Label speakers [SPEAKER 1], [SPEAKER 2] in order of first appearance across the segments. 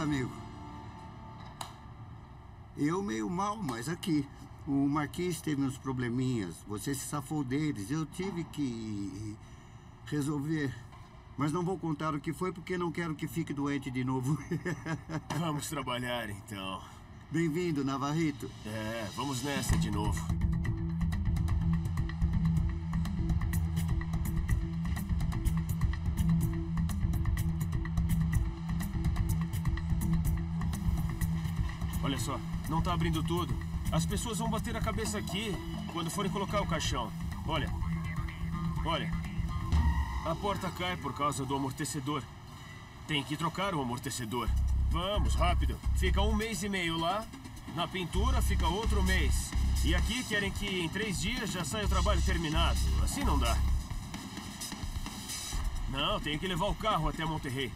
[SPEAKER 1] amigo. Eu meio mal, mas aqui. O Marquês teve uns probleminhas. Você se safou deles. Eu tive que resolver. Mas não vou contar o que foi porque não quero que fique doente de novo.
[SPEAKER 2] Vamos trabalhar, então.
[SPEAKER 1] Bem-vindo, Navarrito.
[SPEAKER 2] Vamos nessa de novo. Olha só, não tá abrindo tudo. As pessoas vão bater a cabeça aqui quando forem colocar o caixão. Olha. Olha. A porta cai por causa do amortecedor. Tem que trocar o amortecedor. Vamos, rápido. Fica 1 mês e meio lá. Na pintura fica outro mês. E aqui querem que em 3 dias já saia o trabalho terminado. Assim não dá. Não, tem que levar o carro até Monterrey.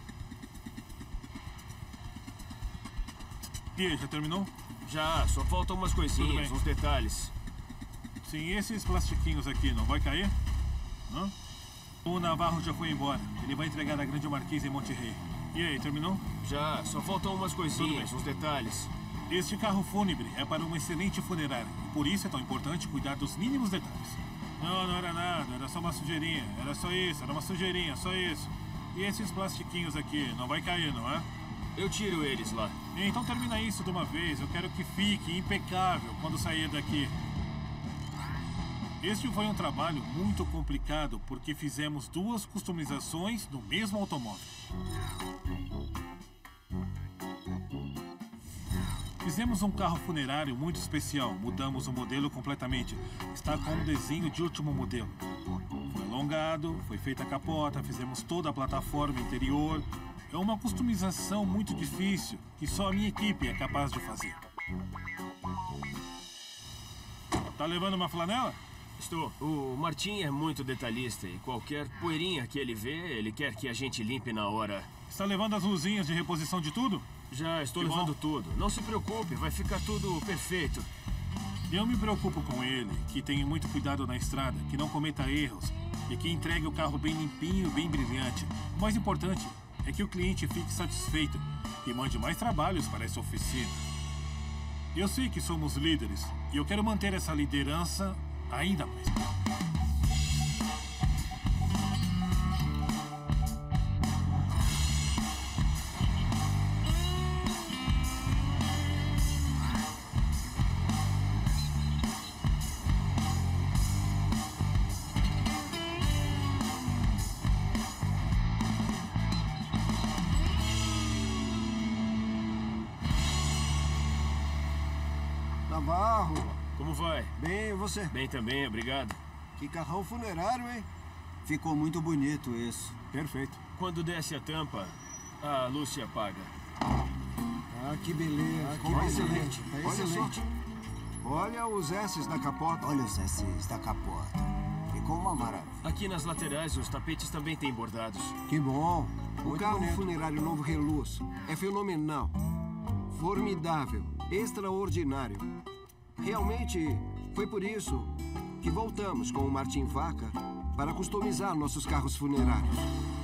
[SPEAKER 3] E aí, já terminou?
[SPEAKER 2] Já, só faltam umas coisinhas, uns detalhes.
[SPEAKER 3] Sim, esses plastiquinhos aqui não vai cair? Não? O Navarro já foi embora. Ele vai entregar a Grande Marquês em Monterrey. E aí, terminou?
[SPEAKER 2] Já, só faltam umas coisinhas, uns detalhes.
[SPEAKER 3] Este carro fúnebre é para uma excelente funerária. E por isso é tão importante cuidar dos mínimos detalhes. Não, não era nada. Era só uma sujeirinha. Era só isso. Era uma sujeirinha, só isso. E esses plastiquinhos aqui, não vai cair, não é?
[SPEAKER 2] Eu tiro eles lá.
[SPEAKER 3] Então termina isso de uma vez. Eu quero que fique impecável quando sair daqui. Este foi um trabalho muito complicado porque fizemos 2 customizações no mesmo automóvel. Fizemos um carro funerário muito especial. Mudamos o modelo completamente. Está com um desenho de último modelo. Foi alongado, foi feita a capota, fizemos toda a plataforma interior. É uma customização muito difícil que só a minha equipe é capaz de fazer. Tá levando uma flanela?
[SPEAKER 2] Estou. O Martim é muito detalhista e qualquer poeirinha que ele vê, ele quer que a gente limpe na hora.
[SPEAKER 3] Está levando as luzinhas de reposição de tudo?
[SPEAKER 2] Já, estou levando tudo. Não se preocupe, vai ficar tudo perfeito.
[SPEAKER 3] Eu me preocupo com ele, que tem muito cuidado na estrada, que não cometa erros e que entregue o carro bem limpinho, bem brilhante. O mais importante é que o cliente fique satisfeito e mande mais trabalhos para essa oficina. Eu sei que somos líderes e eu quero manter essa liderança ainda mais.
[SPEAKER 1] Navarro.
[SPEAKER 2] Como vai?
[SPEAKER 1] Bem, e você?
[SPEAKER 2] Bem também, obrigado.
[SPEAKER 1] Que carrão funerário, hein? Ficou muito bonito isso.
[SPEAKER 3] Perfeito.
[SPEAKER 2] Quando desce a tampa, a Lúcia paga.
[SPEAKER 1] Ah, que beleza. Ficou excelente. Excelente. Olha os S's da capota.
[SPEAKER 4] Olha os S's da capota. Ficou uma maravilha.
[SPEAKER 2] Aqui nas laterais, os tapetes também têm bordados.
[SPEAKER 1] Que bom. O carro
[SPEAKER 4] bonito.
[SPEAKER 1] funerário novo Reluz é fenomenal. Formidável. Extraordinário. Realmente, foi por isso que voltamos com o Martim Vaca para customizar nossos carros funerários.